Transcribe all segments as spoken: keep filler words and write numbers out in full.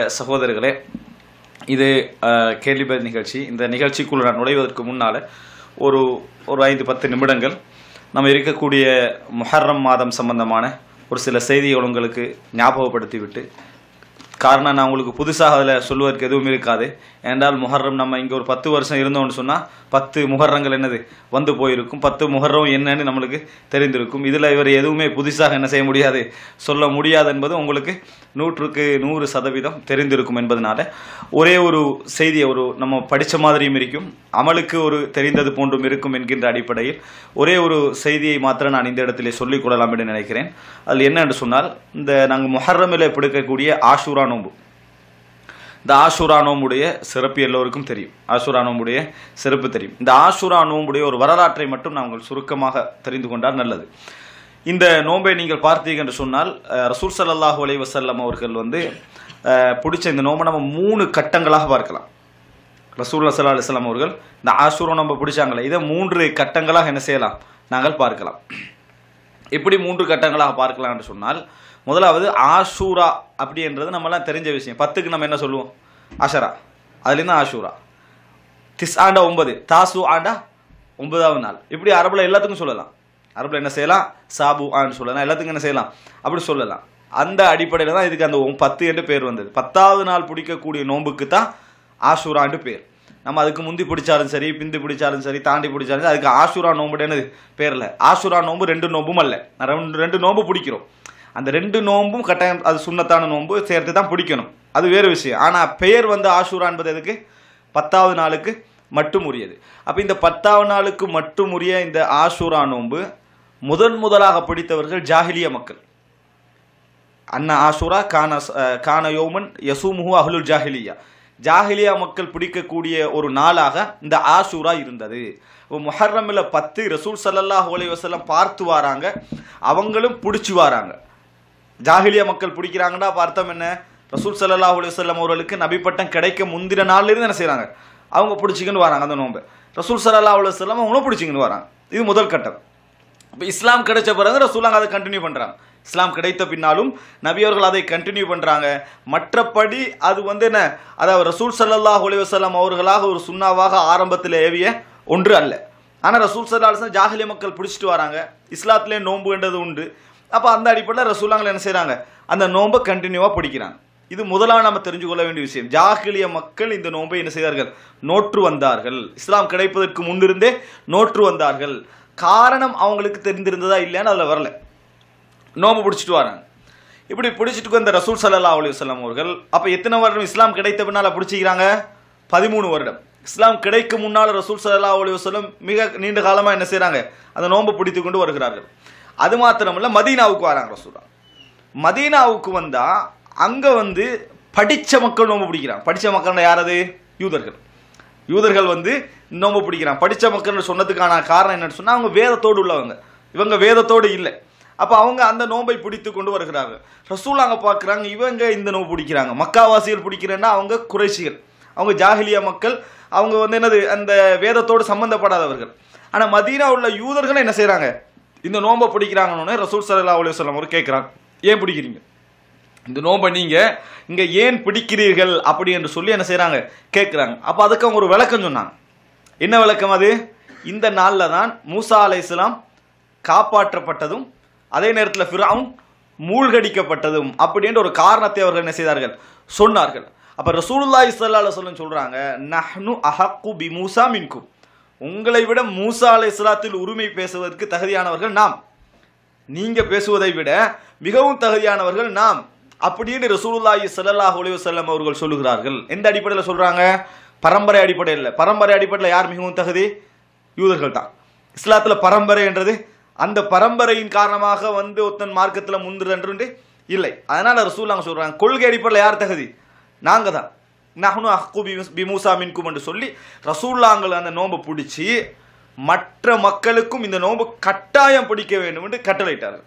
சகோதரர்களே, இது கேள்விபதில் நிகழ்ச்சி. இந்த நிகழ்ச்சிக்குள்ள நான் நுழைவதற்கு முன்னால் ஒரு ஒரு ஐந்து பத்து நிமிடங்கள் நம்ம இருக்கக்கூடிய முஹர்ரம் மாதம் சம்பந்தமான ஒரு சில செய்திகள் உங்களுக்கு ஞாபகப்படுத்திவிட்டு, காரணம் நான் உங்களுக்கு புதுசாக அதில் சொல்வதற்கு எதுவும் இருக்காது. ஏனென்றால் முஹர்ரம் நம்ம இங்கே ஒரு பத்து வருஷம் இருந்தோம்னு சொன்னால் பத்து முஹர்ரங்கள் என்னது வந்து போயிருக்கும். பத்து முஹர்ரம் என்னன்னு நம்மளுக்கு தெரிந்திருக்கும். இதில் இவர் எதுவுமே புதுசாக என்ன செய்ய முடியாது, சொல்ல முடியாது என்பது உங்களுக்கு நூற்றுக்கு நூறு சதவீதம் தெரிந்திருக்கும் என்பதனால ஒரே ஒரு செய்தியை ஒரு நம்ம படித்த மாதிரியும் இருக்கும், அமலுக்கு ஒரு தெரிந்தது போன்றும் இருக்கும் என்கின்ற அடிப்படையில் ஒரே ஒரு செய்தியை மாத்திரம் நான் இந்த இடத்திலே சொல்லிக் கொள்ளலாம் என்று நினைக்கிறேன். அதில் என்ன என்று சொன்னால், இந்த நாங்கள் முஹர்ரமில் பிடிக்கக்கூடிய ஆஷூரா நோன்பு, இந்த ஆஷூரா நோம்புடைய சிறப்பு எல்லோருக்கும் தெரியும். ஆஷூரா நோம்புடைய சிறப்பு தெரியும். இந்த ஆஷூரா நோம்புடைய ஒரு வரலாற்றை மட்டும் நாங்கள் சுருக்கமாக தெரிந்து கொண்டால் நல்லது. இந்த நோன்பை நீங்கள் பார்த்தீங்க என்று சொன்னால், ரசூல் ஸல்லல்லாஹு அலைஹி வஸல்லம் அவர்கள் வந்து பிடிச்ச இந்த நோம்பை நம்ம மூணு கட்டங்களாக பார்க்கலாம். ரசூலுல்லாஹி ஸல்லல்லாஹு அலைஹி வஸல்லம் அவர்கள் இந்த ஆஷூரா நோம்பை பிடிச்சாங்களே, இதை மூன்று கட்டங்களாக என்ன செய்யலாம், நாங்கள் பார்க்கலாம். எப்படி மூன்று கட்டங்களாக பார்க்கலாம் என்று சொன்னால், முதலாவது ஆஷூரா அப்படின்றது நம்மளாம் தெரிஞ்ச விஷயம். பத்துக்கு நம்ம என்ன சொல்லுவோம், அஷரா, அதுலேருந்து ஆஷூரா. திஸ் ஆண்டா ஒன்பது, தாசு ஆண்டா ஒன்பதாவது நாள். இப்படி அரபுல எல்லாத்துக்கும் சொல்லலாம். அரபுல என்ன செய்யலாம், சாபு ஆன்னு சொல்லலாம், எல்லாத்துக்கும் என்ன செய்யலாம், அப்படி சொல்லலாம். அந்த அடிப்படையில் தான் இதுக்கு அந்த பத்து என்று பேர் வந்தது. பத்தாவது நாள் பிடிக்கக்கூடிய நோன்புக்கு தான் ஆஷூரான்னு பேர். நம்ம அதுக்கு முந்தி பிடிச்சாலும் சரி, பிந்தி பிடிச்சாலும் சரி, தாண்டி பிடிச்சாலும் சரி, அதுக்கு ஆஷூரா நோம்புன்னு என்னது பேர் இல்லை. ஆஷூரா நோம்பு ரெண்டு நோம்பும் அல்ல, ரெண்டு ரெண்டு நோம்பு பிடிக்கிறோம். அந்த ரெண்டு நோம்பும் கட்டாயம் அது சுண்ணத்தான நோம்பு சேர்த்து தான் பிடிக்கணும், அது வேறு விஷயம். ஆனால் பெயர் வந்து ஆஷூரா என்பது எதுக்கு, பத்தாவது நாளுக்கு மட்டும் உரியது. அப்போ இந்த பத்தாவது நாளுக்கு மட்டும் உரிய இந்த ஆஷூரா நோம்பு முதன் முதலாக பிடித்தவர்கள் ஜாஹிலிய மக்கள். அண்ணா ஆஷூரா கான கான யோமன் யசூமுஹு அஹ்லுல் ஜாஹிலியா, ஜாஹிலியா மக்கள் பிடிக்கக்கூடிய ஒரு நாளாக இந்த ஆஷூரா இருந்தது. முஹர்ரமில் பத்து ரசூல் ஸல்லல்லாஹு அலைஹி வஸல்லம் பார்த்து வராங்க, அவங்களும் பிடிச்சி வராங்க. ஜாஹிலியா மக்கள் பிடிக்கிறாங்கன்னா அர்த்தம் என்ன, ரசூல் ஸல்லல்லாஹு அலைஹி வஸல்லம் அவர்களுக்கு நபி பட்டம் கிடைக்க முந்தின நாள்ல இருந்து என்ன செய்யறாங்க, அவங்க பிடிச்சிக்கின்னு வராங்க அந்த நோன்பை. ரசூல் ஸல்லல்லாஹு அலைஹி வஸல்லம் அவங்களும் பிடிச்சிக்கின்னு வராங்க. இது முதல் கட்டம். இப்போ இஸ்லாம் கிடைச்ச பிறகு ரசூலாங்க அதை கண்டினியூ பண்றாங்க. இஸ்லாம் கிடைத்த பின்னாலும் நபி அவர்கள் அதை கண்டினியூ பண்றாங்க. மற்றபடி அது வந்து என்ன, அதாவது ரசூல் ஸல்லல்லாஹு அலைஹி வஸல்லம் அவர்களாக ஒரு சுன்னாவாக ஆரம்பத்தில் ஏவிய ஒன்று அல்ல. ஆனால் ரசூல் ஸல்லல்லாஹு அலைஹி வஸல்லம் ஜாஹிலிய மக்கள் பிடிச்சிட்டு வராங்க, இஸ்லாத்திலே நோன்புன்றது உண்டு. அப்போ அந்த அடிப்படையில் ரசூலாங்கள் என்ன செய்கிறாங்க, அந்த நோன்பை கண்டினியூவாக பிடிக்கிறாங்க. இது முதலாக நம்ம தெரிஞ்சு கொள்ள வேண்டிய விஷயம். ஜாஹிலிய மக்கள் இந்த நோன்பை என்ன செய்தார்கள், நோற்று வந்தார்கள். இஸ்லாம் கிடைப்பதற்கு முன்னிருந்தே நோற்று வந்தார்கள். காரணம் அவங்களுக்கு தெரிந்திருந்ததா இல்லையான்னு அதில் வரல, நோன்பு பிடிச்சிட்டு வராங்க. இப்படி பிடிச்சிட்டு வந்த ரசூல் ஸல்லல்லாஹு அலைஹி வஸல்லம் அவர்கள் அப்போ எத்தனை வருடம் இஸ்லாம் கிடைத்த பின்னால் பிடிச்சிக்கிறாங்க, பதிமூணு வருடம். இஸ்லாம் கிடைக்கும் முன்னால் ரசூல் ஸல்லல்லாஹு அலைஹி வஸல்லம் மிக நீண்ட காலமாக என்ன செய்கிறாங்க, அந்த நோன்பு பிடித்து கொண்டு வருகிறார்கள். அது மாத்திரமல்ல, மதீனாவுக்கு வராங்க ரசூலா. மதீனாவுக்கு வந்தால் அங்கே வந்து படித்த மக்கள் நோன்பு பிடிக்கிறாங்க. படித்த மக்கள் யாரது, யூதர்கள். யூதர்கள் வந்து நோன்பு பிடிக்கிறாங்க. படித்த மக்கள் சொன்னதுக்கான காரணம் என்னன்னு சொன்னால், அவங்க வேதத்தோடு உள்ளவங்க, இவங்க வேதத்தோடு இல்லை. அப்போ அவங்க அந்த நோன்பை பிடித்து கொண்டு வருகிறாங்க. ரசூல் அங்கே பார்க்குறாங்க, இவங்க இந்த நோன்பு பிடிக்கிறாங்க. மக்காவாசிகள் பிடிக்கிறேன்னா அவங்க குறைஷிகள், அவங்க ஜாஹிலியா மக்கள், அவங்க வந்து என்னது அந்த வேதத்தோடு சம்பந்தப்படாதவர்கள். ஆனால் மதீனா உள்ள யூதர்கள் என்ன செய்கிறாங்க, இந்த நோன்பை பிடிக்கிறாங்கன்னு ரசூல் ஸல்லல்லாஹு அலைஹி வஸல்லம் அவர் கேட்குறாங்க, ஏன் பிடிக்கிறீங்க இந்த நோன்பை, நீங்கள் இங்கே ஏன் பிடிக்கிறீர்கள் அப்படி என்று சொல்லி என்ன செய்கிறாங்க, கேட்குறாங்க. அப்போ அதுக்கு அவங்க ஒரு விளக்கம் சொன்னாங்க. என்ன விளக்கம் அது, இந்த நாளில் தான் மூசா அலைஹிஸ்ஸலாம் காப்பாற்றப்பட்டதும் அதே நேரத்தில் ஃபிரௌன் மூழ்கடிக்கப்பட்டதும் அப்படின்ற ஒரு காரணத்தை அவர்கள் என்ன செய்தார்கள், சொன்னார்கள். அப்போ ரசூலுல்லாஹி ஸல்லல்லாஹு அலைஹி வஸல்லம் சொல்கிறாங்க, நஹ்னு அஹக்கு பி மூசா மின்கும், உங்களை விட மூசா அலைஹிஸ்ஸலாத்தில் உரிமை பேசுவதற்கு தகுதியானவர்கள் நாம், நீங்க பேசுவதை விட மிகவும் தகுதியானவர்கள் நாம் அப்படின்னு ரசூலுல்லாஹி ஸல்லல்லாஹு அலைஹி வஸல்லம் அவர்கள் சொல்லுகிறார்கள். எந்த அடிப்படையில் சொல்றாங்க, பரம்பரை அடிப்படையில் இல்லை. பரம்பரை அடிப்படையில் யார் மிகவும் தகுதி, யூதர்கள் தான். இஸ்லாத்தில் பரம்பரை என்றது அந்த பரம்பரையின் காரணமாக வந்து ஒருத்தன் மார்க்கத்தில் முந்துறது இல்லை. அதனால ரசூலுல்லாஹ் சொல்றாங்க, கொள்கை அடிப்படையில் யார் தகுதி, நாங்க தான். நஹ்னு அஹ்கு பி மூசா மின்கும் என்று சொல்லி ரசூலுல்லாஹ் அந்த நோன்பை பிடிச்சி மற்ற மக்களுக்கும் இந்த நோன்பு கட்டாயம் பிடிக்க வேண்டும் என்று கட்டளையிட்டார்கள்.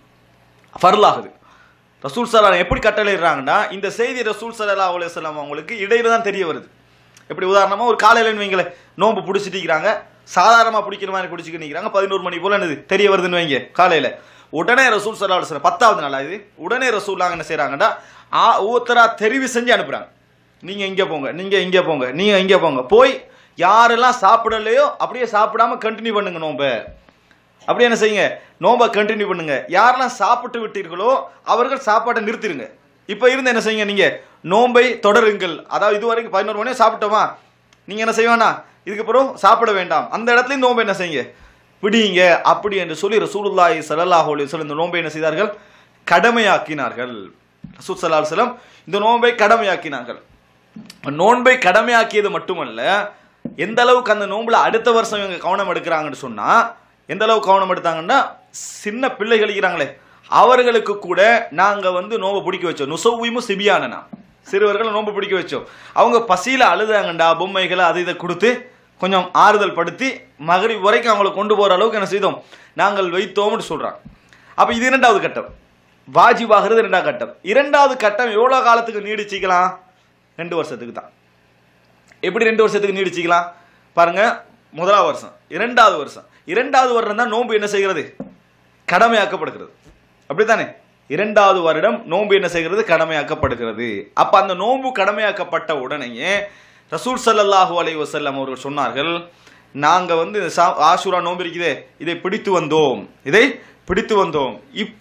ஃபர்லாகுது. ரசூல் ஸல்லல்லாஹு எப்படி கட்டளையிடுறாங்கன்னா, இந்த செய்தி ரசூல் ஸல்லல்லாஹு அலைஹி வஸல்லம் அவங்களுக்கு இடையில தான் தெரிய வருது. எப்படி உதாரணமாக ஒரு காலையிலன்னு வைங்களேன், நோன்பு பிடிச்சிட்டு இருக்கிறாங்க, சாதாரணமாக பிடிக்கிற மாதிரி பிடிச்சிட்டு நிற்கிறாங்க, பதினோரு மணி போல என்னது தெரிய வருதுன்னு வைங்க காலையில். உடனே ரசூல் ஸல்லல்லாஹு அலைஹி வஸல்லம் பத்தாவது நாள் இது உடனே ரசூலுல்லாஹ் என்ன செய்றாங்கடா ஒவ்வொருத்தரா தெரிவு செஞ்சு அனுப்புறாங்க. நீங்க இங்க போங்க, நீங்க இங்க போங்க, நீங்க இங்க போங்க, போய் யாரெல்லாம் சாப்பிடலையோ அப்படியே சாப்பிடாம கண்டினியூ பண்ணுங்க நோம்ப. அப்படி என்ன செய்யுங்க, நோம்ப கண்டினியூ பண்ணுங்க. யாரெல்லாம் சாப்பிட்டு விட்டீர்களோ அவர்கள் சாப்பாட்டை நிறுத்திடுங்க. இப்ப இருந்து என்ன செய்யுங்க, நீங்க நோம்பை தொடருங்கள். அதாவது இதுவரைக்கும் பதினோரு மணியை சாப்பிட்டோமா, நீங்க என்ன செய்வானா இதுக்கப்புறம் சாப்பிட வேண்டாம், அந்த இடத்துல நோம்பை என்ன செய்யுங்க பிடிங்க அப்படி என்று சொல்லி ரசூலுல்லாஹி ஸல்லல்லாஹு அலைஹி வஸல்லம் இந்த நோம்பை என்ன செய்தார்கள், கடமையாக்கினார்கள். ரசூல் ஸல்லல்லாஹு அலைஹி வஸல்லம் இந்த நோன்பை கடமையாக்கினார்கள். நோன்பை கடமையாக்கியது மட்டுமல்ல, எந்த அளவுக்கு அந்த நோன்புல அடுத்த வருஷம் இவங்க கவனம் எடுக்கிறாங்கன்னு சொன்னா, எந்த அளவுக்கு கவனம் எடுத்தாங்கன்னா, சின்ன பிள்ளைகள் இருக்கிறாங்களே அவர்களுக்கு கூட நாங்க வந்து நோம்பை பிடிக்க வச்சோம். நுசவ்விமு சிபியானனா, சிறுவர்களை நோம்பு பிடிக்க வச்சோம். அவங்க பசியில அழுதாங்கண்டா, பொம்மைகளை அதை இதை கொடுத்து கொஞ்சம் ஆறுதல் படுத்தி மகரிப் வரைக்கும் அவங்களை கொண்டு போற அளவுக்கு என்ன செய்தோம் நாங்கள் வைத்தோம்னு சொல்றாங்க. அப்ப இது இரண்டாவது கட்டம், வாஜிபாகிறது இரண்டாவது கட்டம். இரண்டாவது கட்டம் எவ்வளவு காலத்துக்கு நீடிச்சிக்கலாம், ரெண்டு வருஷத்துக்கு தான். எப்படி ரெண்டு வருஷத்துக்கு நீடிச்சிக்கலாம் பாருங்க, முதலாவது வருஷம் இரண்டாவது வருஷம் இரண்டாவது வருடம் தான் நோன்பு என்ன செய்கிறது, கடமையாக்கப்படுகிறது. அப்படித்தானே, இரண்டாவது வருடம் நோன்பு என்ன செய்கிறது, கடமையாக்கப்படுகிறது. அப்ப அந்த நோன்பு கடமையாக்கப்பட்ட உடனேயே ரசூல் ஸல்லல்லாஹு அலைஹி வஸல்லம் அவர்கள் சொன்னார்கள், நாங்க வந்து ஆஷூரா நோன்பு இருக்குதே இதை பிடித்து வந்தோம், இதை பிடித்து வந்தோம். இப்ப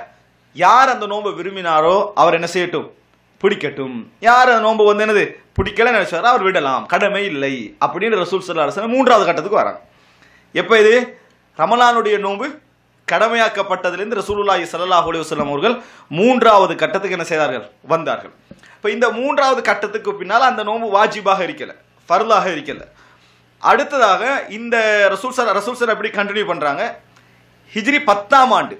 யார் அந்த நோன்பை விரும்பினாரோ அவர் என்ன செய்யட்டும், பிடிக்கட்டும். யார் அந்த நோன்பு வந்து என்னது பிடிக்கல நினைச்சாரோ அவர் விடலாம், கடமை இல்லை அப்படின்னு ரசூல் ஸல்லல்லாஹு அலைஹி வஸல்லம் மூன்றாவது கட்டத்துக்கு வராங்க. எப்ப இது ரமலானுடைய நோன்பு கடமையாக்கப்பட்டதிலிருந்து ரசூலுல்லாஹி ஸல்லல்லாஹு அலைஹி வஸல்லம் அவர்கள் மூன்றாவது கட்டத்துக்கு என்ன செய்தார்கள், வந்தார்கள். இப்ப இந்த மூன்றாவது கட்டத்துக்கு பின்னால் அந்த நோன்பு வாஜிபாக இருக்கல, ஃபர்லாக இருக்கல. அடுத்ததாக இந்த ரசூல் ஸல்லல்லாஹு ரசூல் ஸல்லல்லாஹு எப்படி கண்டினியூ பண்றாங்க, ஹிஜ்ரி பத்தாம் ஆண்டு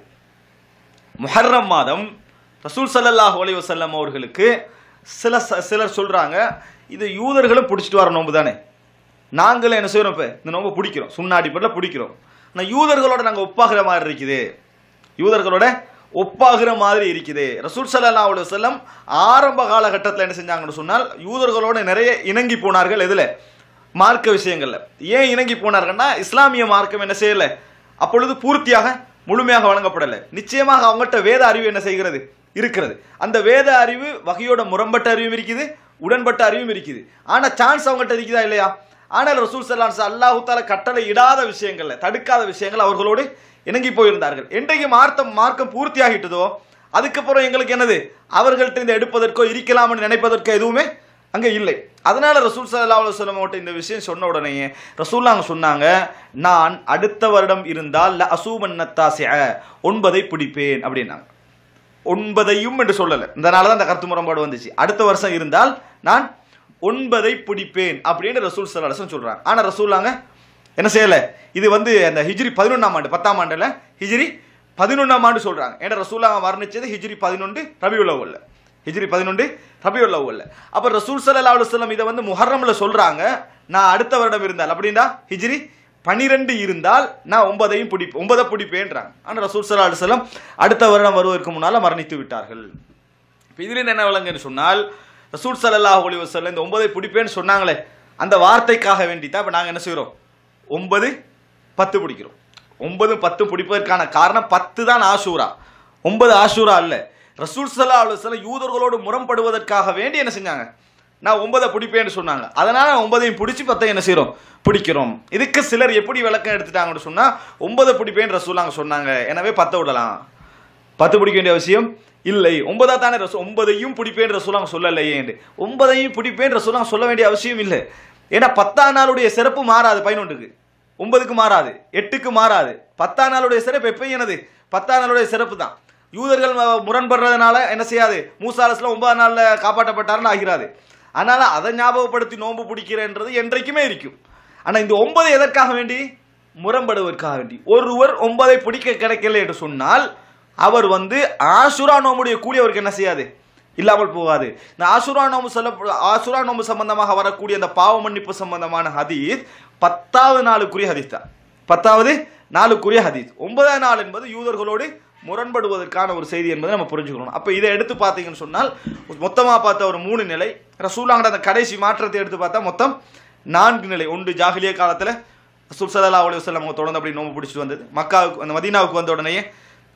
முஹர்ரம் மாதம் ரசூல் ஸல்லல்லாஹு அலைஹி வஸல்லம் அவர்களுக்கு சில சிலர் சொல்றாங்க, இது யூதர்களும் பிடிச்சிட்டு வர நோன்பு தானே, நாங்களும் என்ன செய்யறோம், இப்ப இந்த நோன்பு பிடிக்கிறோம், சுண்ணாடிப்பட்டில் பிடிக்கிறோம், ஆனால் யூதர்களோட நாங்கள் ஒப்பாகிற மாதிரி இருக்குது, யூதர்களோட ஒப்பாகிற மாதிரி இருக்குது. ரசூல் ஸல்லல்லாஹு அலைஹி வஸல்லம் ஆரம்ப காலகட்டத்தில் என்ன செஞ்சாங்கன்னு சொன்னால் யூதர்களோட நிறைய இணங்கி போனார்கள். எதுல, மார்க்க விஷயங்கள்ல. ஏன் இணங்கி போனார்கள்னா, இஸ்லாமிய மார்க்கம் என்ன செய்யல அப்பொழுது பூர்த்தியாக முழுமையாக வழங்கப்படலை. நிச்சயமாக அவங்கள்ட்ட வேத அறிவு என்ன செய்கிறது இருக்கிறது. அந்த வேத அறிவு வகையோட முரண்பட்ட அறிவும் இருக்குது, உடன்பட்ட அறிவும் இருக்குது. ஆனா சான்ஸ் அவங்கள்ட்ட இருக்குதா இல்லையா? ஆனால் ரசூல் ஸல்லல்லாஹு அலைஹி வஸல்லம் அல்லாஹ் தஆலா கட்டளை இடாத விஷயங்கள்ல, தடுக்காத விஷயங்கள் அவர்களோடு இணங்கி போயிருந்தார்கள். என்றைக்கு மார்க்கம் மார்க்கம் பூர்த்தியாகிட்டதோ அதுக்கப்புறம் எங்களுக்கு என்னது, அவர்கள்ட்ட இந்த எடுப்பதற்கோ இருக்கலாம்னு நினைப்பதற்கோ எதுவுமே அங்க இல்லை. அதனால ரசூல் ஸல்லல்லாஹு அலைஹி வஸல்லம் அவர்கிட்ட இந்த விஷயம் சொன்ன உடனே ரசூலுல்லாஹ் சொன்னாங்க, நான் அடுத்த வருடம் இருந்தால் ல அசூமன்னத்தாசிஅ ஒன்பதை பிடிப்பேன் அப்படின்னாங்க. ஒன்பதையும் என்று சொல்லல, இதனால தான் அந்த கருத்து முரண்பாடு வந்துச்சு. அடுத்த வருஷம் இருந்தால் நான் ஒன்பதை பிடிப்பேன் அப்படின்னு ரசூல் ஸல்லல்லாஹு அலைஹி வஸல்லம் சொல்றாங்க. ஆனா ரசூலுல்லாஹ் என்ன செய்யல, இது வந்து அந்த ஹிஜ்ரி பதினொன்றாம் ஆண்டு, பத்தாம் ஆண்டுல ஹிஜ்ரி பதினொன்றாம் ஆண்டு சொல்றாங்க. ஏன்னா ரசூலுல்லாஹ் வர்ணிச்சது ஹிஜ்ரி பதினொன்று ரபியுல் அவ்வல்ல, ஹிஜ்ரி பதினொன்று ரபியுல் அவ்வல்ல. அப்ப ரசூல் ஸல்லல்லாஹு அலைஹி வஸல்லம் இதை வந்து முஹர்ரம்ல சொல்றாங்க, நான் அடுத்த வருடம் இருந்தால் அப்படின்னா ஹிஜ்ரி பனிரெண்டு இருந்தால் நான் ஒன்பதையும் பிடிப்பேன், ஒன்பதை பிடிப்பேன்றாங்க. ஆனா ரசூல் ஸல்லல்லாஹு அலைஹி வஸல்லம் அடுத்த வருடம் வருவதற்கு முன்னால மரணித்து விட்டார்கள். இதுல என்ன விளங்குன்னு சொன்னால், ரசூல் ஸல்லல்லாஹு அலைஹி வஸல்லம் இந்த ஒன்பதை பிடிப்பேன்னு சொன்னாங்களே, அந்த வார்த்தைக்காக வேண்டி தான் இப்ப நாங்க என்ன செய்யறோம், ஒன்பது பத்து பிடிக்கிறோம். ஒன்பது பத்து பிடிப்பதற்கான காரணம் பத்து தான் ஆஷூரா, ஒன்பது ஆஷூரா அல்ல. ரசூல் ஸல்லல்லாஹு அலைஹி வஸல்லம் யூதர்களோடு முரண்படுவதற்காக வேண்டி என்ன செஞ்சாங்க, நான் ஒன்பதை பிடிப்பேன்னு சொன்னாங்க. அதனால ஒன்பதையும் பிடிச்சி பத்தை என்ன செய்யறோம், பிடிக்கிறோம். இதுக்கு சிலர் எப்படி விளக்கம் எடுத்துட்டாங்கன்னு சொன்னா, ஒன்பதை பிடிப்பேன்னு ரசூலுல்லாஹ் சொன்னாங்க, எனவே பத்தை விடலாம், பத்து பிடிக்க வேண்டிய அவசியம் இல்லை. ஒன்பதா தானே ரசூ ஒன்பதையும் பிடிப்பேன் ரசூலுல்லாஹ் சொல்லலையே, ஒன்பதையும் பிடிப்பேன் ரசூலுல்லாஹ் சொல்ல வேண்டிய அவசியம் இல்லை. ஏன்னா பத்தாம் நாளுடைய சிறப்பு மாறாது, பதினொன்றுக்கு ஒன்பதுக்கு மாறாது, எட்டுக்கு மாறாது. பத்தாம் நாளுடைய சிறப்பு எப்பயும் என்னது, பத்தாம் நாளுடைய சிறப்பு தான். யூதர்கள் முரண்படுறதுனால என்ன செய்யாது, மூசா அலைஹிஸ்ஸலாம் ஒன்பதாம் நாள்ல காப்பாற்றப்பட்டாருன்னு ஆகிறாது. அதனால அதை ஞாபகப்படுத்தி நோன்பு பிடிக்கிறன்றது என்றைக்குமே இருக்கும். ஆனா இந்த ஒன்பது எதற்காக வேண்டி, முரண்படுவதற்காக வேண்டி. ஒருவர் ஒன்பதை பிடிக்க கிடைக்கல என்று சொன்னால் அவர் வந்து ஆஷுரா நோம்புடைய கூலி அவருக்கு என்ன செய்யாது, இல்லாமல் போகாது. இந்த ஆஷுரா நோம்பு சொல்ல ஆஷுரா நோம்பு சம்பந்தமாக வரக்கூடிய அந்த பாவ மன்னிப்பு சம்பந்தமான ஹதீஸ் பத்தாவது நாளுக்குரிய ஹதீஸ் தான், பத்தாவது நாளுக்குரிய ஹதீஸ். ஒன்பதாம் நாள் என்பது யூதர்களோடு முரண்படுவதற்கான ஒரு செய்தி என்பதை நம்ம புரிஞ்சுக்கணும். அப்ப இதை எடுத்து பார்த்தீங்கன்னு சொன்னால் மொத்தமா பார்த்த ஒரு மூணு நிலை, ரசூலுல்லாஹ் அந்த கடைசி மாற்றத்தை எடுத்து பார்த்தா மொத்தம் நான்கு நிலை. ஒன்று ஜாஹிலியா காலத்துல ரசூல் ஸல்லல்லாஹு அலைஹி வஸல்லம் தொடர்ந்து அப்படி நோம்பு பிடிச்சிட்டு வந்தது. மக்காவுக்கு அந்த மதீனாவுக்கு வந்த உடனே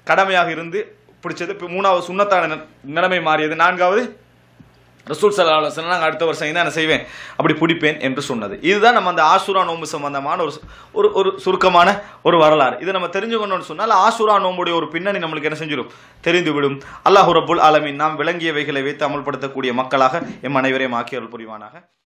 கடமையாக இருந்து பிடிச்சது. இப்போ மூணாவது சுன்னத்தான நிலைமை மாறியது. நான்காவது ரசூல் ஸல்லல்லாஹு அலைஹி வஸல்லம் நாங்கள் அடுத்த வருஷம் தான் நான் செய்வேன் அப்படி பிடிப்பேன் என்று சொன்னது. இதுதான் நம்ம அந்த ஆஷூரா நோன்பு சம்பந்தமான ஒரு ஒரு ஒரு சுருக்கமான ஒரு வரலாறு. இதை நம்ம தெரிஞ்சுக்கணும்னு சொன்னால் ஆஷூரா நோன்புடைய ஒரு பின்னணி நம்மளுக்கு என்ன செஞ்சிடும், தெரிந்துவிடும். அல்லாஹ் ரப்புல் ஆலமீன் நாம் விளங்கியவைகளை வைத்து அமல்படுத்தக்கூடிய மக்களாக எம் அனைவரையும் ஆக்கி அருள் புரிவானாக.